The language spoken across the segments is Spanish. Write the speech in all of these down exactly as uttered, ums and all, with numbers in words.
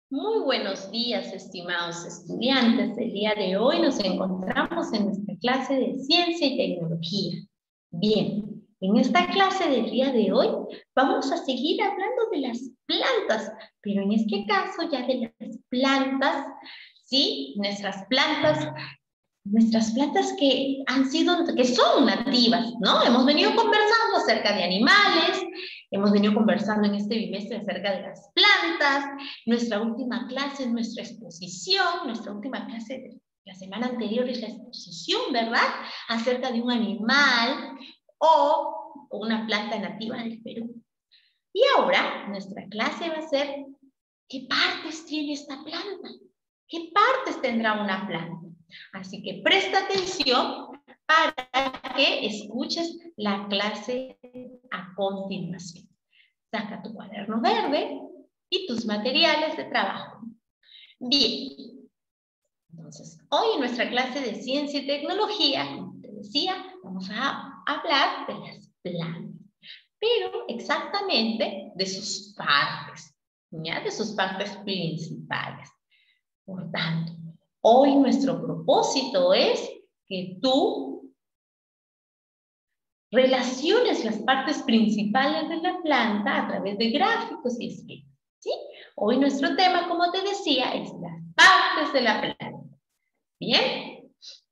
Muy buenos días, estimados estudiantes. El día de hoy nos encontramos en nuestra clase de Ciencia y Tecnología. Bien, en esta clase del día de hoy vamos a seguir hablando de las plantas, pero en este caso ya de las plantas, ¿sí? Nuestras plantas, nuestras plantas que han sido, que son nativas, ¿no? Hemos venido conversando acerca de animales, hemos venido conversando en este bimestre acerca de las plantas. Nuestra última clase es nuestra exposición, nuestra última clase de la semana anterior es la exposición, ¿verdad? Acerca de un animal o una planta nativa del Perú. Y ahora nuestra clase va a ser, ¿qué partes tiene esta planta? ¿Qué partes tendrá una planta? Así que presta atención para que escuches la clase a continuación. Saca tu cuaderno verde y tus materiales de trabajo. Bien, entonces hoy en nuestra clase de Ciencia y Tecnología, como te decía, vamos a hablar de las plantas, pero exactamente de sus partes, ¿ya? De sus partes principales. Por tanto, hoy nuestro propósito es que tú relaciones las partes principales de la planta a través de gráficos y esquemas, ¿sí? Hoy nuestro tema, como te decía, es las partes de la planta. ¿Bien?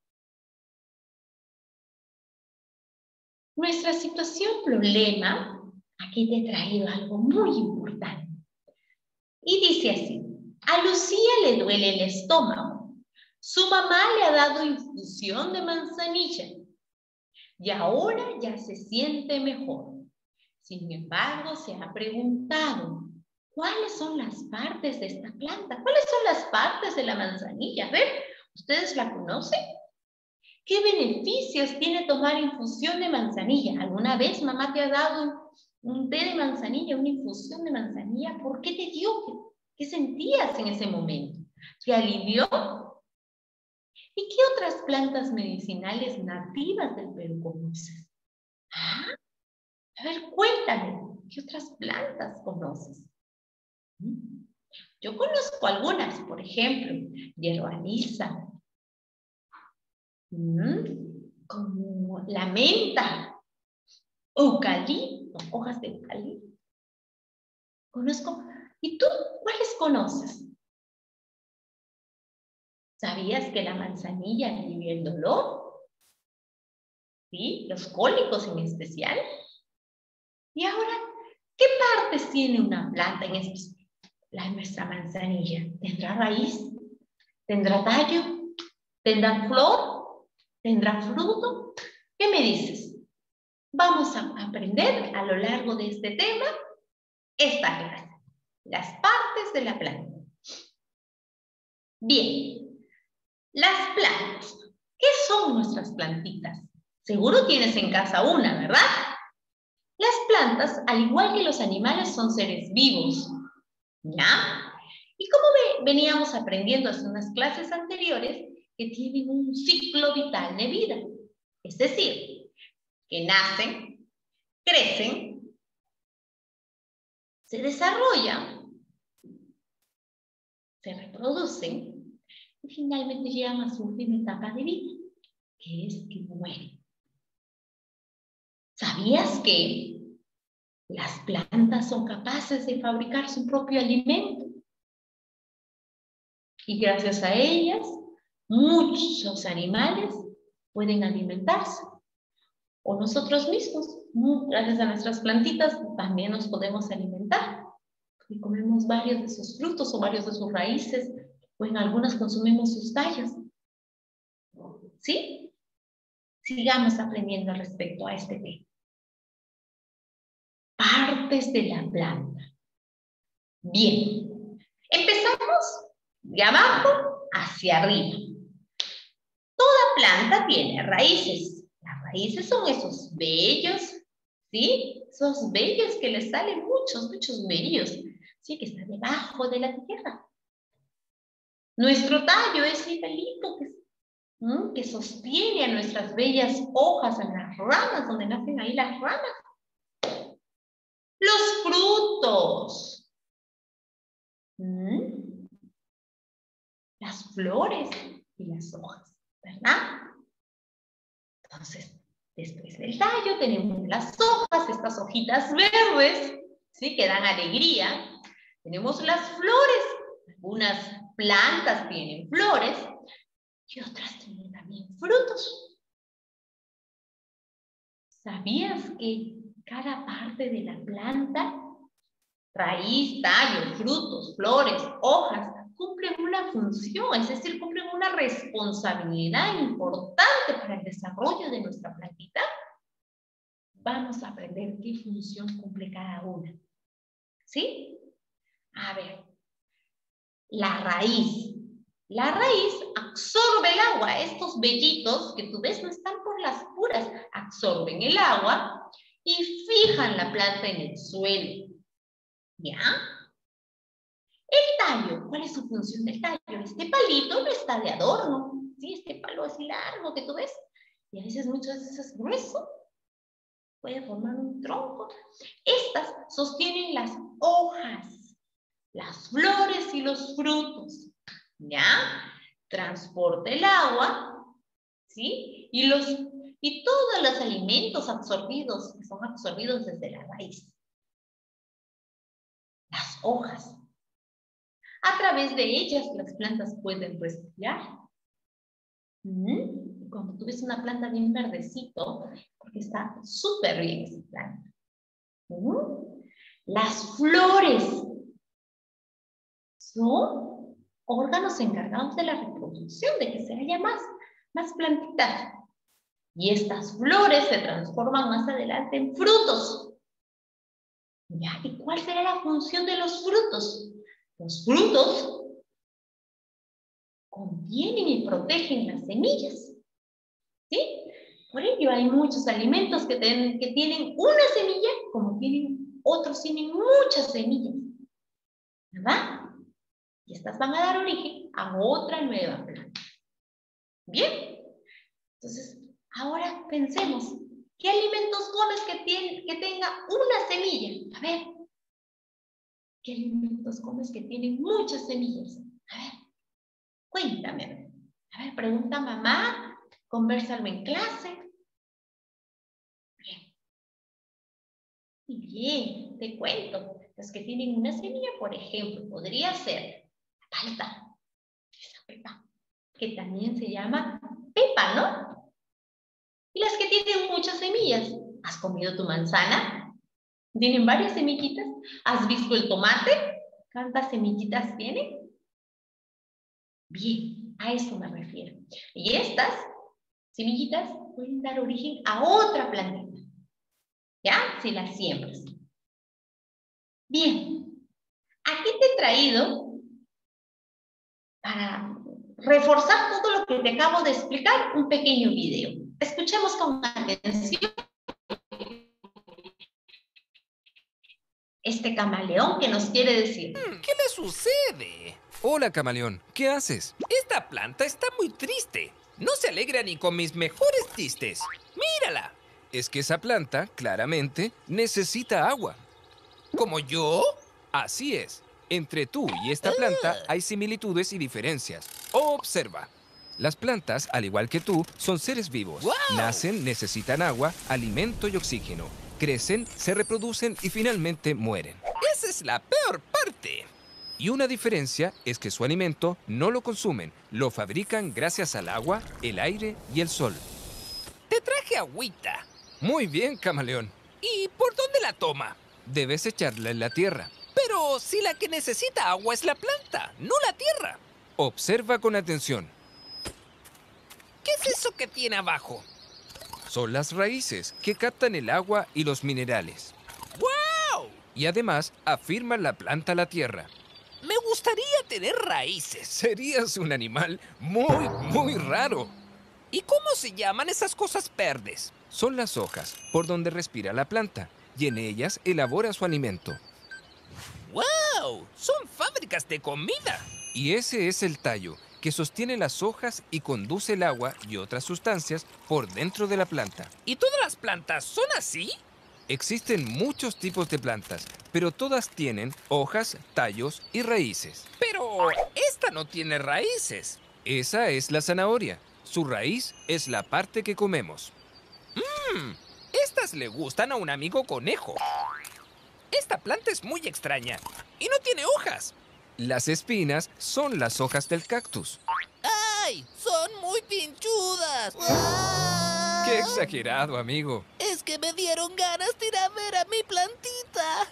Nuestra situación problema, aquí te he traído algo muy importante. Y dice así, a Lucía le duele el estómago. Su mamá le ha dado infusión de manzanilla y ahora ya se siente mejor. Sin embargo, se ha preguntado, ¿cuáles son las partes de esta planta? ¿Cuáles son las partes de la manzanilla? A ver, ¿ustedes la conocen? ¿Qué beneficios tiene tomar infusión de manzanilla? ¿Alguna vez mamá te ha dado un té de manzanilla, una infusión de manzanilla? ¿Por qué te dio? ¿Qué sentías en ese momento? ¿Te alivió? ¿Y qué otras plantas medicinales nativas del Perú conoces? ¿Ah? A ver, cuéntame, ¿qué otras plantas conoces? Yo conozco algunas, por ejemplo, hierbaliza, como la menta, eucalipto, hojas de eucalipto. Conozco. ¿Y tú cuáles conoces? ¿Sabías que la manzanilla alivia el dolor? ¿Sí? Los cólicos en especial. Y ahora, ¿qué partes tiene una planta en especial? La nuestra manzanilla. ¿Tendrá raíz? ¿Tendrá tallo? ¿Tendrá flor? ¿Tendrá fruto? ¿Qué me dices? Vamos a aprender a lo largo de este tema esta clase. Las partes de la planta. Bien, las plantas. ¿Qué son nuestras plantitas? Seguro tienes en casa una, ¿verdad? Las plantas, al igual que los animales, son seres vivos, ¿ya? Y como ve, veníamos aprendiendo hace unas clases anteriores, que tienen un ciclo vital de vida. Es decir, que nacen, crecen, se desarrollan, se reproducen y finalmente llegan a su última etapa de vida, que es que mueren. ¿Sabías que las plantas son capaces de fabricar su propio alimento? Y gracias a ellas, muchos animales pueden alimentarse. O nosotros mismos, gracias a nuestras plantitas, también nos podemos alimentar. Y comemos varios de sus frutos o varios de sus raíces, o en algunas consumimos sus tallos. ¿Sí? Sigamos aprendiendo respecto a este tema. Partes de la planta. Bien, empezamos de abajo hacia arriba. Toda planta tiene raíces. Las raíces son esos vellos, ¿sí? Esos vellos que les salen muchos, muchos vellos, ¿sí? Que están debajo de la tierra. Nuestro tallo es el pelito que, ¿m? que sostiene a nuestras bellas hojas, a las ramas, donde nacen ahí las ramas. Los frutos. ¿Mm? las flores y las hojas, ¿verdad? Entonces, después del tallo tenemos las hojas, estas hojitas verdes, ¿sí? Que dan alegría. Tenemos las flores, algunas plantas tienen flores y otras tienen también frutos. ¿Sabías que cada parte de la planta, raíz, tallo, frutos, flores, hojas, cumplen una función, es decir, cumplen una responsabilidad importante para el desarrollo de nuestra plantita? Vamos a aprender qué función cumple cada una. ¿Sí? A ver, la raíz. La raíz absorbe el agua. Estos vellitos que tú ves no están por las puras, absorben el agua y fijan la planta en el suelo. ¿Ya? El tallo, ¿cuál es su función del tallo? Este palito no está de adorno, ¿sí? Este palo así largo que tú ves, y a veces muchas veces es grueso, puede formar un tronco. Estas sostienen las hojas, las flores y los frutos, ¿ya? Transporta el agua, ¿sí? Y, los, y todos los alimentos absorbidos, que son absorbidos desde la raíz. Las hojas. A través de ellas las plantas pueden respirar. ¿Mm? Cuando tú ves una planta bien verdecito, porque está súper bien esa planta. ¿Mm? Las flores son órganos encargados de la reproducción, de que se haya más, más plantitas. Y estas flores se transforman más adelante en frutos. ¿Ya? ¿Y cuál será la función de los frutos? Los frutos contienen y protegen las semillas, ¿sí? Por ello hay muchos alimentos que, ten, que tienen una semilla, como tienen otros tienen muchas semillas, ¿verdad? Y estas van a dar origen a otra nueva planta. ¿Bien? Entonces, ahora pensemos, ¿qué alimentos comes que, tiene, que tenga una semilla? A ver, ¿qué alimentos comes que tienen muchas semillas? A ver, cuéntame. A ver, pregunta a mamá, convérsalo en clase. Bien. Bien, te cuento. Los que tienen una semilla, por ejemplo, podría ser la palta, esa pepa, que también se llama pepa, ¿no? Y las que tienen muchas semillas. ¿Has comido tu manzana? ¿Tienen varias semillitas? ¿Has visto el tomate? ¿Cuántas semillitas tiene? Bien, a eso me refiero. Y estas semillitas pueden dar origen a otra plantita, ¿ya? Si las siembras. Bien, aquí te he traído para reforzar todo lo que te acabo de explicar un pequeño video. Escuchemos con atención este camaleón que nos quiere decir. ¿Qué le sucede? Hola, camaleón. ¿Qué haces? Esta planta está muy triste. No se alegra ni con mis mejores chistes. ¡Mírala! Es que esa planta, claramente, necesita agua. ¿Como yo? Así es. Entre tú y esta planta hay similitudes y diferencias. Observa. Las plantas, al igual que tú, son seres vivos. ¡Wow! Nacen, necesitan agua, alimento y oxígeno. Crecen, se reproducen y finalmente mueren. Esa es la peor parte. Y una diferencia es que su alimento no lo consumen, lo fabrican gracias al agua, el aire y el sol. Te traje agüita. Muy bien, camaleón. ¿Y por dónde la toma? Debes echarla en la tierra. Pero si la que necesita agua es la planta, no la tierra. Observa con atención. ¿Qué es eso que tiene abajo? Son las raíces que captan el agua y los minerales. ¡Wow! Y además afirman la planta a la tierra. Me gustaría tener raíces. Serías un animal muy, muy raro. ¿Y cómo se llaman esas cosas verdes? Son las hojas por donde respira la planta y en ellas elabora su alimento. ¡Wow! Son fábricas de comida. Y ese es el tallo, que sostiene las hojas y conduce el agua y otras sustancias por dentro de la planta. ¿Y todas las plantas son así? Existen muchos tipos de plantas, pero todas tienen hojas, tallos y raíces. Pero, ¿esta esta no tiene raíces. Esa es la zanahoria. Su raíz es la parte que comemos. Mmm, estas le gustan a un amigo conejo. Esta planta es muy extraña y no tiene hojas. Las espinas son las hojas del cactus. ¡Ay! ¡Son muy pinchudas! ¡Ah! ¡Qué exagerado, amigo! Es que me dieron ganas de ir a ver a mi plantita.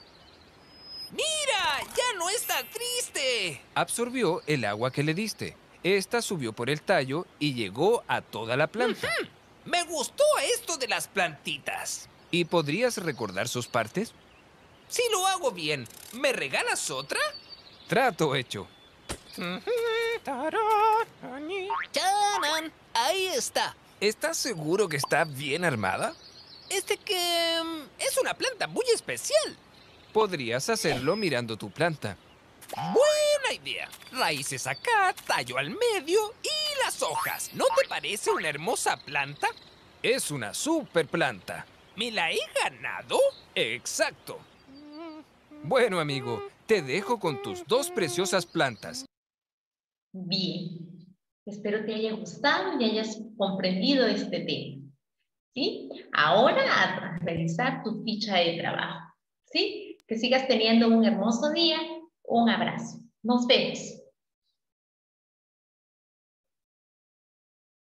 ¡Mira! ¡Ya no está triste! Absorbió el agua que le diste. Esta subió por el tallo y llegó a toda la planta. Uh-huh. Me gustó esto de las plantitas. ¿Y podrías recordar sus partes? Si lo hago bien, ¿me regalas otra? Trato hecho. ¡Chanan! Ahí está. ¿Estás seguro que está bien armada? Este que... mm, es una planta muy especial. Podrías hacerlo mirando tu planta. Buena idea. Raíces acá, tallo al medio y las hojas. ¿No te parece una hermosa planta? Es una super planta. ¿Me la he ganado? Exacto. Bueno, amigo, te dejo con tus dos preciosas plantas. Bien, espero te haya gustado y hayas comprendido este tema. ¿Sí? Ahora a realizar tu ficha de trabajo. ¿Sí? Que sigas teniendo un hermoso día. Un abrazo. Nos vemos.